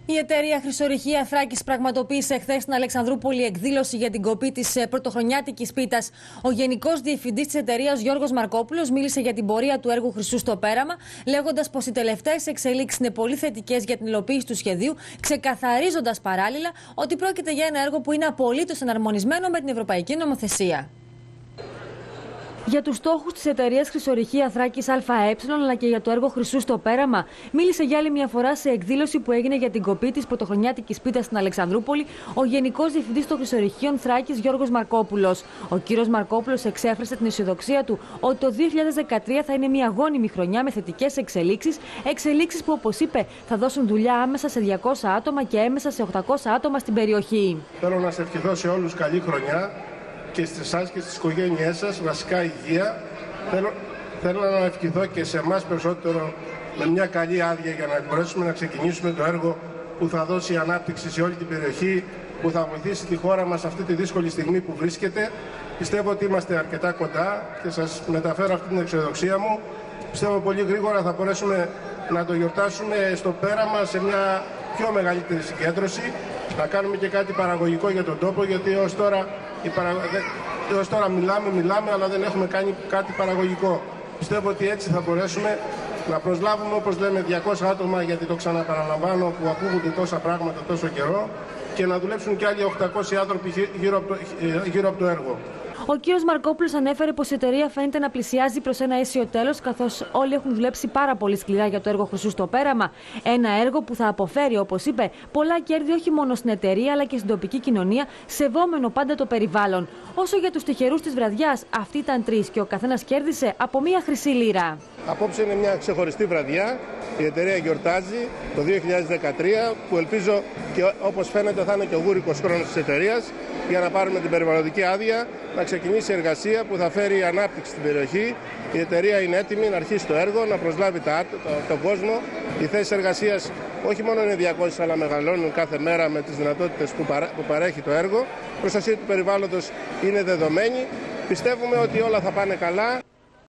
Η εταιρεία Χρυσορυχεία Θράκης πραγματοποίησε χθες στην Αλεξανδρούπολη εκδήλωση για την κοπή της πρωτοχρονιάτικης πίτας. Ο Γενικός Διευθυντής της εταιρείας, Γιώργος Μαρκόπουλος, μίλησε για την πορεία του έργου Χρυσού στο Πέραμα, λέγοντας πως οι τελευταίες εξελίξεις είναι πολύ θετικές για την υλοποίηση του σχεδίου, ξεκαθαρίζοντας παράλληλα ότι πρόκειται για ένα έργο που είναι απολύτως εναρμονισμένο με την ευρωπαϊκή νομοθεσία. Για τους στόχους της εταιρείας Χρυσορυχεία Θράκης ΑΕ, αλλά και για το έργο Χρυσού στο Πέραμα, μίλησε για άλλη μια φορά σε εκδήλωση που έγινε για την κοπή της πρωτοχρονιάτικης πίτας στην Αλεξανδρούπολη ο Γενικός Διευθυντής των Χρυσορυχείων Θράκης, Γιώργος Μαρκόπουλος. Ο κύριος Μαρκόπουλος εξέφρασε την αισιοδοξία του ότι το 2013 θα είναι μια αγώνιμη χρονιά με θετικές εξελίξεις που, όπως είπε, θα δώσουν δουλειά άμεσα σε 200 άτομα και έμεσα σε 800 άτομα στην περιοχή. Θέλω να σε ευχηθώ σε όλους καλή χρονιά. Και σε εσάς και στις οικογένειές σας, βασικά υγεία. Θέλω να ευχηθώ και σε εμάς περισσότερο με μια καλή άδεια για να μπορέσουμε να ξεκινήσουμε το έργο που θα δώσει ανάπτυξη σε όλη την περιοχή, που θα βοηθήσει τη χώρα μας αυτή τη δύσκολη στιγμή που βρίσκεται. Πιστεύω ότι είμαστε αρκετά κοντά και σας μεταφέρω αυτή την αισιοδοξία μου. Πιστεύω πολύ γρήγορα θα μπορέσουμε να το γιορτάσουμε στο Πέραμα σε μια πιο μεγαλύτερη συγκέντρωση, να κάνουμε και κάτι παραγωγικό για τον τόπο, γιατί έως τώρα μιλάμε, αλλά δεν έχουμε κάνει κάτι παραγωγικό. Πιστεύω ότι έτσι θα μπορέσουμε να προσλάβουμε, όπως λέμε, 200 άτομα, γιατί το ξαναπαραλαμβάνω, που ακούγονται τόσα πράγματα τόσο καιρό, και να δουλέψουν και άλλοι 800 άνθρωποι γύρω από το έργο. Ο κύριος Μαρκόπουλος ανέφερε πως η εταιρεία φαίνεται να πλησιάζει προς ένα αίσιο τέλος, καθώς όλοι έχουν δουλέψει πάρα πολύ σκληρά για το έργο Χρυσού στο Πέραμα. Ένα έργο που θα αποφέρει, όπως είπε, πολλά κέρδη όχι μόνο στην εταιρεία αλλά και στην τοπική κοινωνία, σεβόμενο πάντα το περιβάλλον. Όσο για τους τυχερούς της βραδιάς, αυτοί ήταν 3 και ο καθένας κέρδισε από μία χρυσή λίρα. Απόψε είναι μια ξεχωριστή βραδιά. Η εταιρεία γιορτάζει το 2013, που ελπίζω και όπως φαίνεται θα είναι και ο γούρικος χρόνος της εταιρείας, για να πάρουμε την περιβαλλοντική άδεια, να ξεκινήσει η εργασία που θα φέρει ανάπτυξη στην περιοχή. Η εταιρεία είναι έτοιμη να αρχίσει το έργο, να προσλάβει τον κόσμο. Οι θέσεις εργασίας όχι μόνο είναι 200, αλλά μεγαλώνουν κάθε μέρα με τις δυνατότητες που παρέχει το έργο. Η προστασία του περιβάλλοντος είναι δεδομένη. Πιστεύουμε ότι όλα θα πάνε καλά.